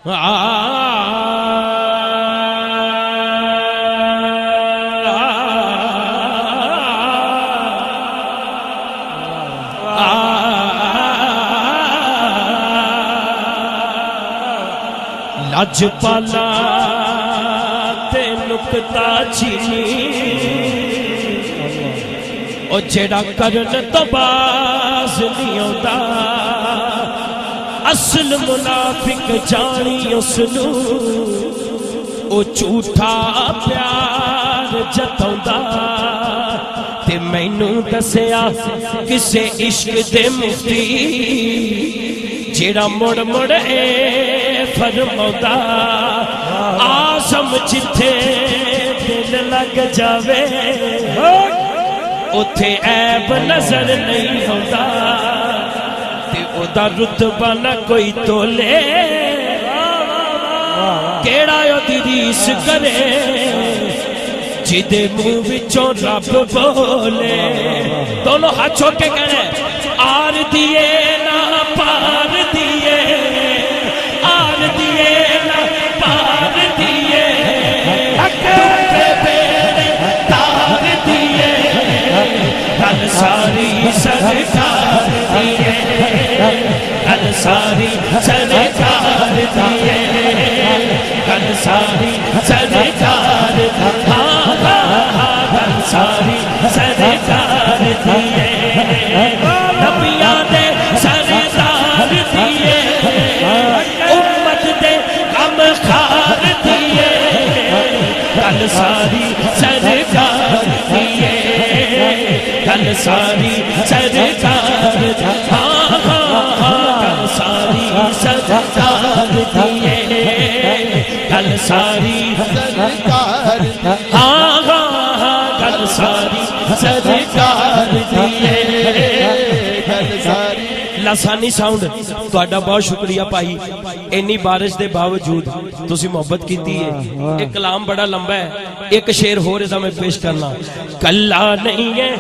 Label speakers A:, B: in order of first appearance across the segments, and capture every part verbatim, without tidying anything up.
A: لج پالا تے نکتا چینی او جیڑا کرن تو باز نہیں ہوتا اصل منافق جانی اسنو او جھوٹا پیار جتاؤندا تے مینوں دسیا کسے عشق دے مفتی جیڑا مڑ مڑ اے فرماؤندا آزم جتھے دل لگ جاوے اتھے عیب نظر نہیں ہوندا تے او دا رتبہ نہ کوئی تولے کیڑا یو دی ریس کرے جدے منہ وچوں رب بولے دونوں ہاتھ چھوڑ کے کہہ رہے آر دیے نہ پار دیے آر دیے نہ پار دیے ڈوبے بیڑے تار دیے کل ساری سرکار دیے کل ساری سرکار دیے کل ساری سرکار کل ساری سرکار دیے نبیاں دے سردار دیے امت دے غم خار دیے کل ساری سرکار دیے کل ساری سرکار کل ساری سرکار دیے کل ساری سرکار ہاں ہاں کل ساری سرکار دیے کل ساری لسانی ساؤنڈ تو اڈا بہت شکریہ پائی اینی بارش دے باوجود تسی محبت کیتی ہے ایک کلام بڑا لمبا ہے ایک شعر ہو رضا میں پیش کرنا کلہ نہیں ہے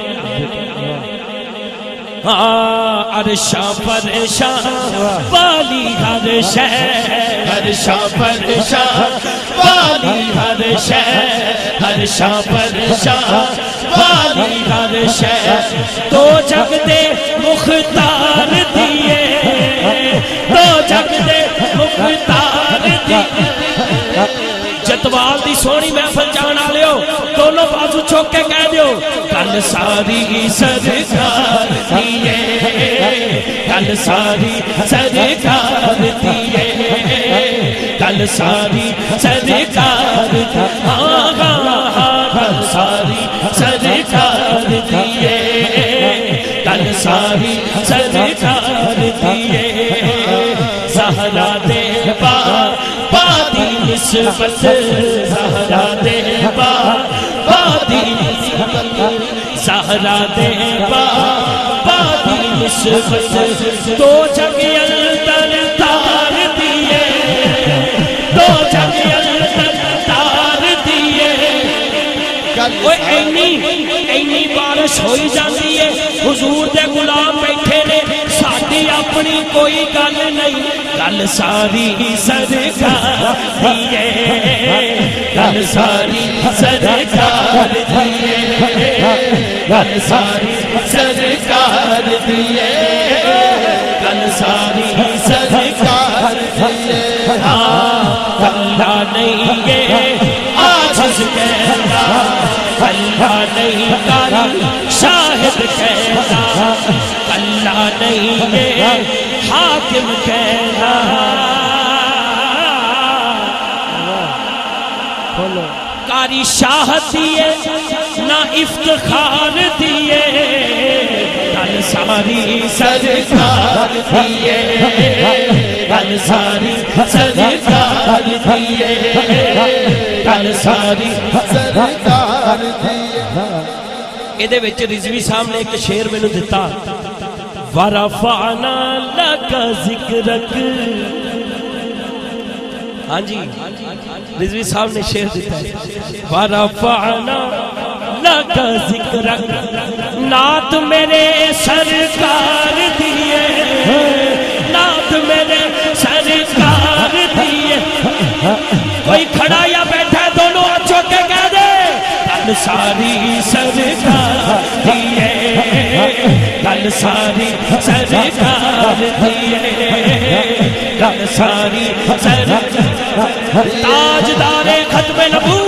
A: عرشاں پرشاں والی ہر شے عرشاں پرشاں والی ہر شے عرشاں پرشاں والی ہر شے تو جگ دے مختار دیے تو جگ دے مختار دیے جتوال دی سونی محفل جانا لیو دونوں بازو چھوک کے کہہ دیو کل ساری سرکار دیے کل ساری سرکار دیے کل ساری سرکار دیے کل ساری سرکار دیے کل ساری سرکار دیے زہرا دے با بادی نسبت زہرا دے با بادی نسبت زہرا دے با بادی نسبت دو جگ اندر تار دیے دو جگ اندر تار دیے اوہ اینی اینی بارش ہوئی جاتی ہے حضور دے غلام بیٹھے نے ساڑھی اپنی کوئی گل نہیں کل ساری سرکار دیے کل ساری سرکار دیے کل ساری سرکار دیے کل ساری سرکار دیے کلہ نہیں یہ آجز کہنا کلہ نہیں کاری شاہد کہنا کلہ نہیں یہ حاکم کہنا کاری شاہد دیے نہ افتخار دیے کل ساری سرکار دیے کل ساری سرکار دیے کل ساری سرکار دیے ایدے وچ رضوی صاحب نے ایک شعر میں نو دیتا وَرَفَعْنَا لَكَ ذِكْرَكَ ہاں جی رضوی صاحب نے شعر دیتا ہے وَرَفَعْنَا لَكَ ذِكْرَكَ نعت میرے سرکار دیے نعت میرے سرکار دیے کوئی کھڑا یا بیٹھا دونوں اچھو کے کہہ دے گل ساری سرکار دی ہے گل ساری سرکار دی ہے گل ساری سرکار تاجدار ختم نبوت